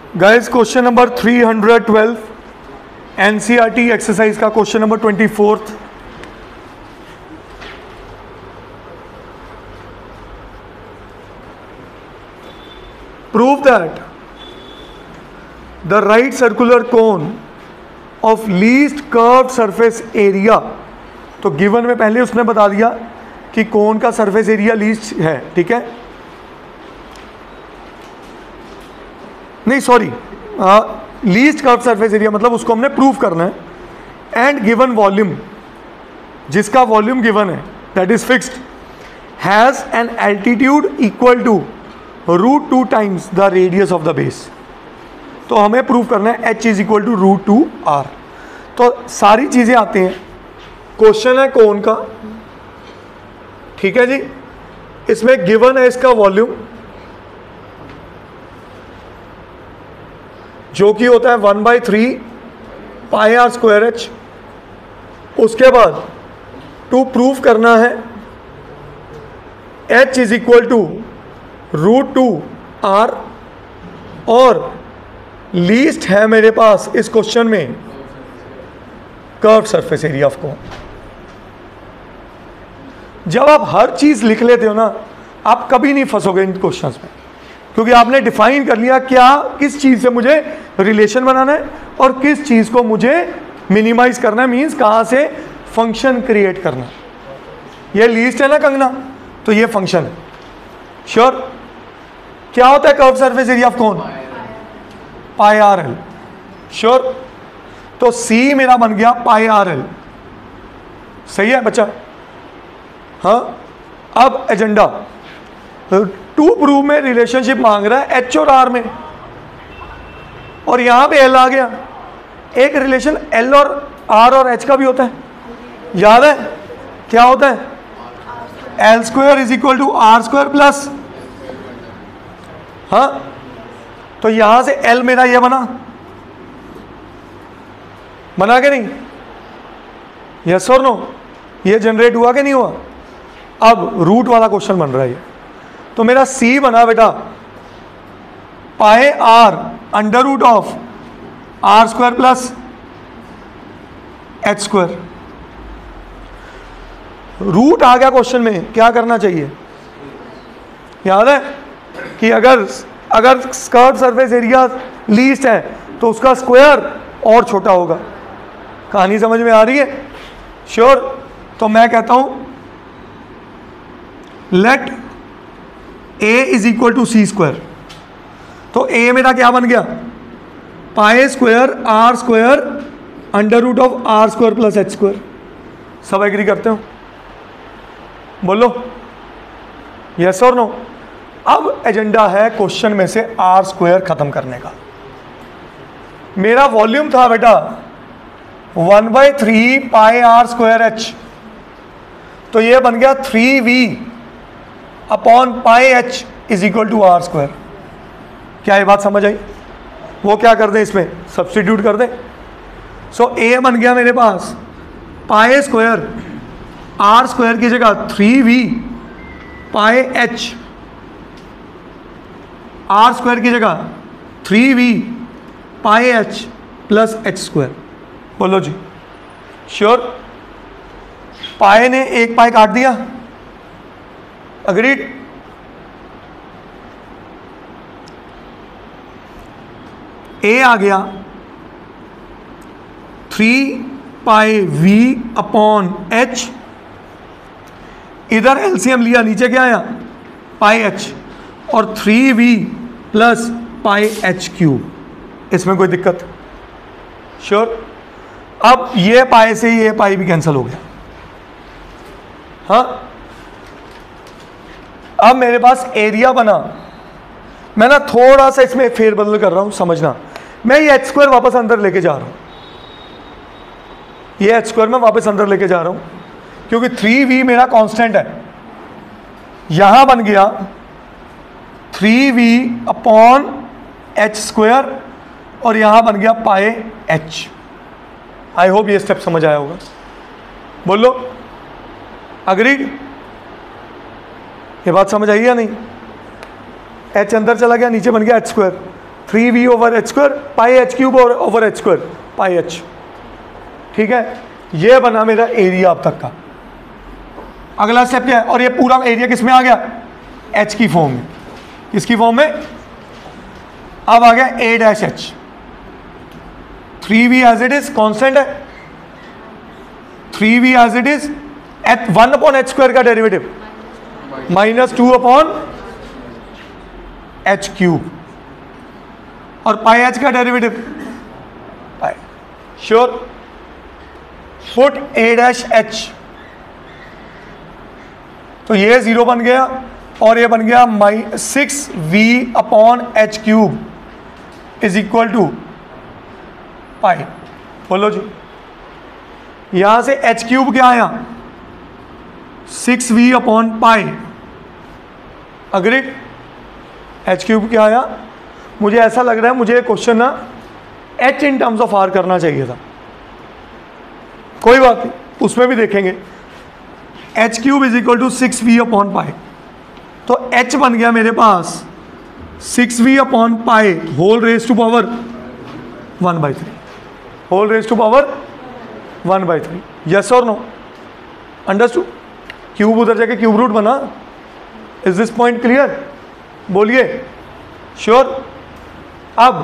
Guys question number 312 NCERT exercise का question number 24। Prove that the right circular cone of least curved surface area. तो given में पहले उसने बता दिया कि कोन का सरफेस एरिया लीस्ट है, ठीक है, नहीं sorry, least curve surface area मतलब उसको हमने प्रूव करना है। एंड गिवन वॉल्यूम, जिसका वॉल्यूम गिवन है that is fixed, has an altitude equal to √2 times the radius of the base. तो हमें प्रूव करना है h is equal to √2r। तो सारी चीजें आती हैं, क्वेश्चन है कोन का, ठीक है जी, इसमें गिवन है इसका वॉल्यूम जो कि होता है 1/3 πr²h। उसके बाद टू प्रूव करना है h is equal to √2r, और लीस्ट है मेरे पास इस क्वेश्चन में curve surface area of cone. जब आप हर चीज लिख लेते हो ना, आप कभी नहीं फंसोगे इन क्वेश्चंस में, क्योंकि आपने डिफाइन कर लिया क्या किस चीज से मुझे रिलेशन बनाना है और किस चीज को मुझे मिनिमाइज करना है, मींस कहां से फंक्शन क्रिएट करना है। ये लीस्ट है ना कंगना, तो ये फंक्शन है। श्योर? क्या होता है curve surface area of cone? πrl। Sure? तो C मेरा बन गया πrl। सही है बच्चा? हाँ, अब एजेंडा टू प्रूव में रिलेशनशिप मांग रहा है H और R में, और यहां पे L आ गया। एक रिलेशन L और R और H का भी होता है, याद है क्या होता है? L² is equal to R² plus, हाँ, तो यहां से L मेरा ये बना के नहीं? यस और नो? ये जनरेट हुआ कि नहीं हुआ? अब रूट वाला क्वेश्चन बन रहा है ये। तो मेरा C बना बेटा πr √of R² plus H²। Root आ गया क्वेश्चन में, क्या करना चाहिए? याद है कि अगर कर्व सरफेस एरिया लीस्ट है तो उसका स्क्वायर और छोटा होगा। कहानी समझ में आ रही है? श्योर? तो मैं कहता हूं let a is equal to c²। तो a मेरा क्या बन गया? π² r² √of R² plus H²। सब एग्री करते हो? बोलो यस और नो? अब एजेंडा है क्वेश्चन में से R² खत्म करने का। मेरा वॉल्यूम था बेटा 1/3 πr²h, तो ये बन गया 3v upon πh is equal to R²। क्या ये बात समझ आई? वो क्या कर दें, इसमें सब्स्टिट्यूट कर दें। सो a बन गया मेरे पास π² R² की जगह 3v πh, R² की जगह 3v πh प्लस h²। बोलो जी, श्योर? पाए ने एक पाए काट दिया, अग्रीड? a आ गया 3πv अपॉन h, इधर एलसीएम लिया, नीचे क्या आया? πh, और 3v प्लस πh³। इसमें कोई दिक्कत? श्योर? अब ये पाई से ये पाई भी कैंसिल हो गया। हाँ, अब मेरे पास एरिया बना। मैं ना थोड़ा सा इसमें फेरबदल कर रहा हूं, समझना। मैं ये h² वापस अंदर लेके जा रहा हूं, ये h² में वापस अंदर लेके जा रहा हूं, क्योंकि 3v मेरा कांस्टेंट है। यहां बन गया 3v अपॉन h², और यहां बन गया πh। आई होप ये स्टेप समझ आया होगा। बोलो अग्रीड? ये बात समझ आई या नहीं? h अंदर चला गया, नीचे बन गया h², 3v over H square pi H cube over H square pi H. ठीक है, ये बना मेरा एरिया अब तक का। अगला स्टेप क्या है, और ये पूरा एरिया किस में आ गया, एच की फॉर्म में। किसकी फॉर्म में, अब आ गया A dash H. 3v as it is constant है, 3v as it is, 1 upon H square का डेरिवेटिव -2 अपॉन एच क्यूब, और पाई एच का derivative pi. Sure, put A dash H, तो ये 0 बन गया और ये बन गया 6v upon H cube is equal to pi. बोलो जी, यहां से एच क्यूब क्या आया, 6v upon pi. Agreed, H cube क्या आया। मुझे ऐसा लग रहा है मुझे क्वेश्चन ना H in terms of R करना चाहिए था, कोई बात नहीं, उसमें भी देखेंगे। H cube is equal to 6v upon pi, तो एच बन गया मेरे पास 6v upon pi whole raise to power 1/3, whole raise to power 1/3। Yes और नो, अंडरस्टूड। क्यूब उधर जाके क्यूब रूट बना। इज दिस पॉइंट क्लियर, बोलिए। श्योर। अब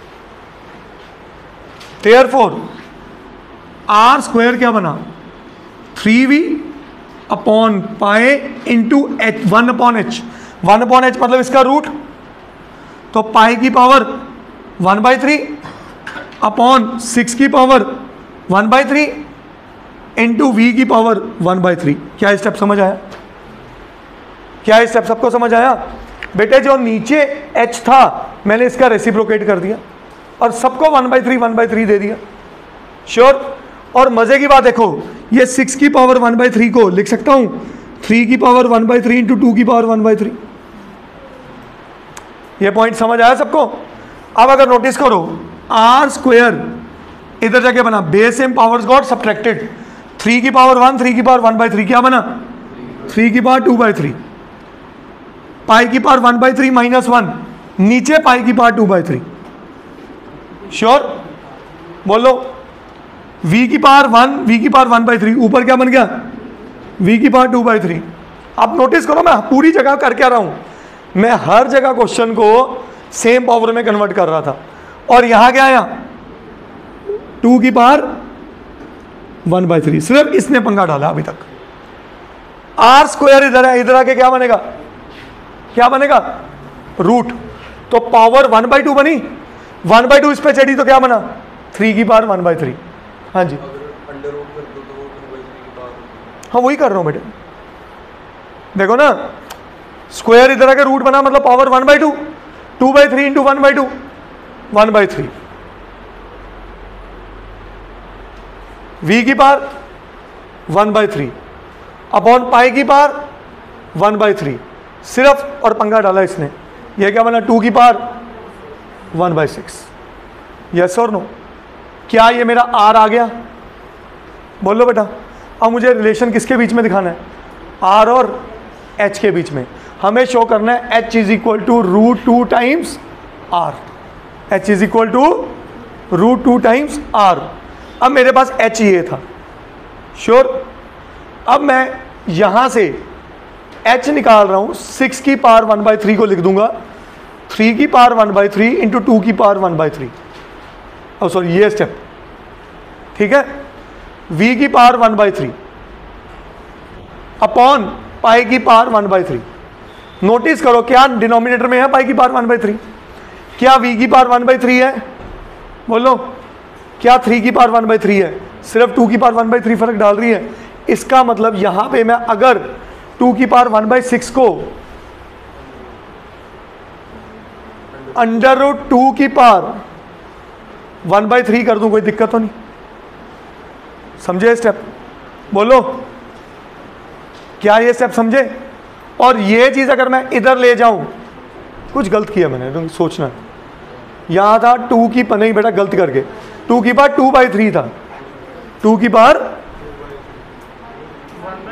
देयरफॉर आर स्क्वायर क्या बना, 3v upon pi into H, 1 upon H. 1 upon H मतलब इसका रूट, तो पाई की पावर 1/3 अपॉन 6 की पावर 1/3 इंटू वी की पावर 1/3। क्या स्टेप समझ आया, क्या स्टेप सबको समझ आया। बेटे जो नीचे h था मैंने इसका रेसिप्रोकेट कर दिया और सबको 1/3 दे दिया। श्योर। और मजे की बात देखो, ये 6 की पावर 1/3 को लिख सकता हूं 3 की पावर 1/3 इंटू 2 की पावर 1/3। ये पॉइंट समझ आया सबको। अब अगर नोटिस करो, आर स्क्वायर इधर जाके बना base M powers got subtracted, 3 की पावर 1, 3 की पावर 1/3 क्या बना, 3 की पावर 2/3, पाई की पावर 1/3 -1, नीचे पाई की पावर 2/3। श्योर, बोलो। v की पावर 1, v की पावर 1/3, ऊपर क्या बन गया, v की पावर 2/3। आप नोटिस करो मैं पूरी जगह कर क्या रहा हूं, मैं हर जगह क्वेश्चन को सेम पावर में कन्वर्ट कर रहा था। और यहां क्या आया, 2 की पावर 1/3। सिर्फ इसने पंगा डाला अभी तक। आर स्क्वायर इधर है, इधर आके क्या बनेगा, क्या बनेगा, रूट। तो पावर 1/2 बनी, 1/2 इस पे चढ़ी तो क्या बना, 3 की पावर 1/3। हाँ जी, अंडर रूट कर दो तो 2/3 की पावर। हाँ वही कर रहा हूं बेटे, देखो ना, स्क्वायर इधर आके रूट बना मतलब पावर 1/2, 2/3 इंटू 1/2, 1/3। v की पावर 1/3 अपॉन पाई की पावर 1/3। सिर्फ और पंगा डाला इसने, यह क्या बना, 2 की पावर 1/6। यस और नो। क्या ये मेरा r आ गया, बोलो बेटा। अब मुझे रिलेशन किसके बीच में दिखाना है, r और h के बीच में। हमें शो करना है h is equal to √2 times r, h is equal to √2 times r। अब मेरे पास h ये था। श्योर। अब मैं यहां से h निकाल रहा हूं, 6 की पावर 1/3 को लिख दूंगा 3 की पावर 1/3 इंटू 2 की पावर 1/3। और सॉरी ये स्टेप, ठीक है। v की पावर 1/3 अपॉन पाई की पावर 1/3। नोटिस करो क्या डिनोमिनेटर में है पाई की पावर 1/3, क्या v की पावर 1/3 है, बोलो। क्या 3 की पावर 1/3 है, सिर्फ 2 की पावर 1/3 फर्क डाल रही है। इसका मतलब यहां पे मैं अगर 2 की पावर 1/6 को √2 की पावर 1/3 कर दूं, कोई दिक्कत तो नहीं, समझे स्टेप, बोलो। क्या ये स्टेप समझे। और ये चीज अगर मैं इधर ले जाऊं, कुछ गलत किया मैंने, तो सोचना यहां था 2 की, नहीं बेटा गलत करके, 2 की पावर 2/3 था, 2 की पावर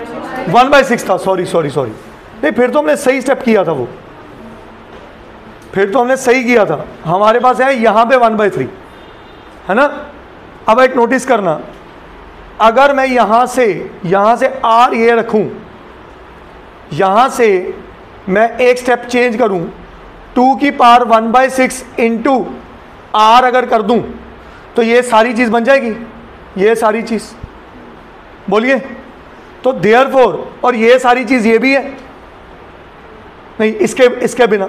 1/6 था। सॉरी नहीं, फिर तो हमने सही स्टेप किया था वो, फिर तो हमने सही किया था। हमारे पास है यहाँ पे 1/3 है ना। अब एक नोटिस करना, अगर मैं यहाँ से r ये रखूँ, यहाँ से मैं एक स्टेप चेंज करूँ, 2 की पावर 1/6 इंटू r अगर कर दूँ तो ये सारी चीज़ बन जाएगी, ये सारी चीज़, बोलिए। तो देयरफॉर, और ये सारी चीज़ ये भी है नहीं, इसके बिना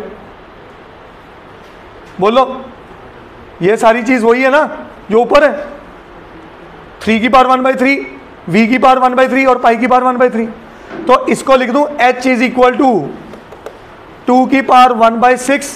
बोलो, ये सारी चीज़ वही है ना जो ऊपर है, 3 की पावर 1/3, v की पावर 1/3 और पाई की पावर 1/3। तो इसको लिख दूं h इज इक्वल टू 2 की पावर 1/6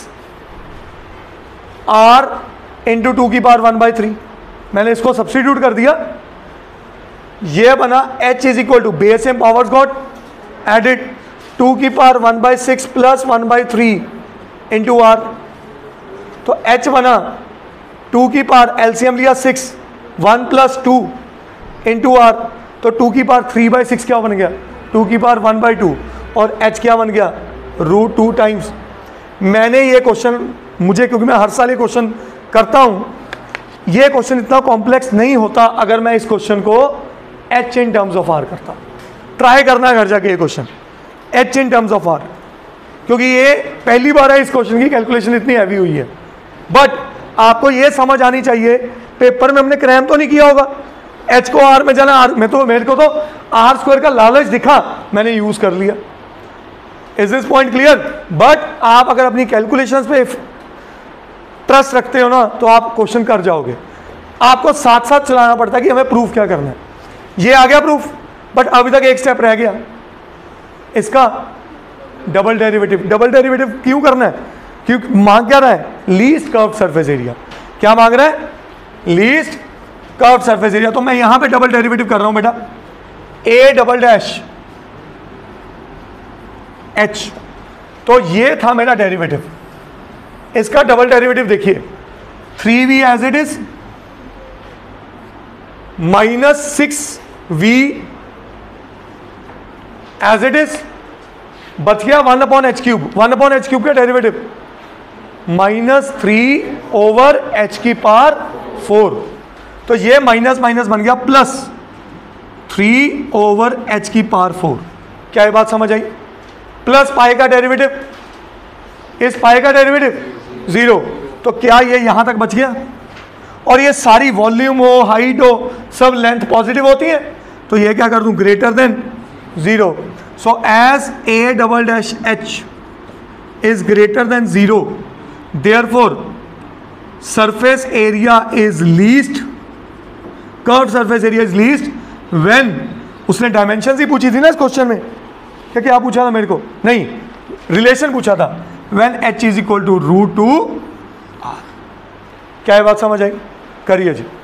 r इंटू 2 की पावर 1/3। मैंने इसको सब्स्टिट्यूट कर दिया, ये बना h is equal to base and powers got added 2 की पावर 1/6 प्लस 1/3 इंटू r। तो h बना 2 की पावर एलसीएम लिया 6, 1 प्लस 2 इंटू r, तो 2 की पावर 3/6 क्या बन गया, 2 की पावर 1/2, और h क्या बन गया, √2 टाइम्स। मैंने ये क्वेश्चन, मुझे क्योंकि मैं हर साल ये क्वेश्चन करता हूँ, ये क्वेश्चन इतना कॉम्प्लेक्स नहीं होता अगर मैं इस क्वेश्चन को h in terms of r करता। ट्राई करना घर जाके ये question h in terms of r, क्योंकि ये पहली बार है इस क्वेश्चन की कैलकुलेशन इतनी हैवी हुई है। बट आपको ये समझ आनी चाहिए, पेपर में हमने क्रैम तो नहीं किया होगा, h को r में जाना, r में तो मेरे को तो r² का लालच दिखा, मैंने यूज कर लिया। Is this point clear? But आप अगर अपनी कैलकुलेशंस पे ट्रस्ट रखते हो ना तो आप क्वेश्चन कर जाओगे। आपको साथ साथ चलाना पड़ता है कि हमें प्रूफ क्या करना है। ये आ गया प्रूफ, बट अभी तक एक स्टेप रह गया, इसका डबल डेरिवेटिव। डबल डेरिवेटिव क्यों करना है? क्योंकि मांग क्या रहा है, लीस्ट कर्व्ड सरफेस एरिया। क्या मांग रहा है? Least curved surface area. तो मैं यहां पे डबल डेरिवेटिव कर रहा हूं बेटा, a डबल डैश h। तो ये था मेरा डेरिवेटिव, इसका डबल डेरिवेटिव देखिए, 3v as it is minus 6v as it is, बच गया 1/h³। 1/h³ का डेरिवेटिव -3/h की पावर 4। तो ये माइनस माइनस बन गया प्लस 3/h की पावर 4। क्या ये बात समझ आई? प्लस पाई का डेरिवेटिव, इस पाई का डेरिवेटिव 0। तो क्या ये यहां तक बच गया? और ये सारी वॉल्यूम हो, हाइट हो, सब लेंथ पॉजिटिव होती है, तो ये क्या कर दूं, greater than 0। So as a double dash h is greater than 0, therefore surface area is least, curved surface area is least when, उसने डायमेंशन ही पूछी थी ना इस क्वेश्चन में, क्या पूछा था मेरे को? नहीं, रिलेशन पूछा था, when h is equal to √2r। क्या ये बात समझ आई? करिए जी।